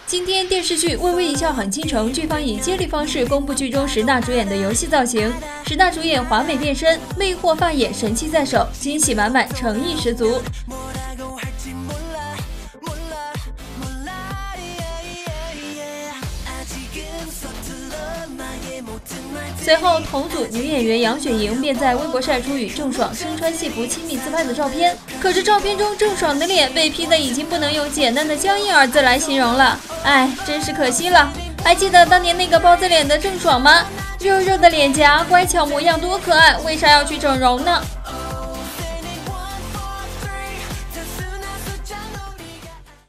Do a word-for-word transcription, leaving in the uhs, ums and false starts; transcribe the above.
今天电视剧《微微一笑很倾城》剧方以接力方式公布剧中十大主演的游戏造型，十大主演华美变身，魅惑发眼，神器在手，惊喜满满，诚意十足。随后，同组女演员杨雪莹便在微博晒出与郑爽身穿戏服亲密自拍的照片。可是照片中郑爽的脸被 P 的已经不能用简单的僵硬二字来形容了，哎，真是可惜了。还记得当年那个包子脸的郑爽吗？肉肉的脸颊，乖巧模样多可爱，为啥要去整容呢？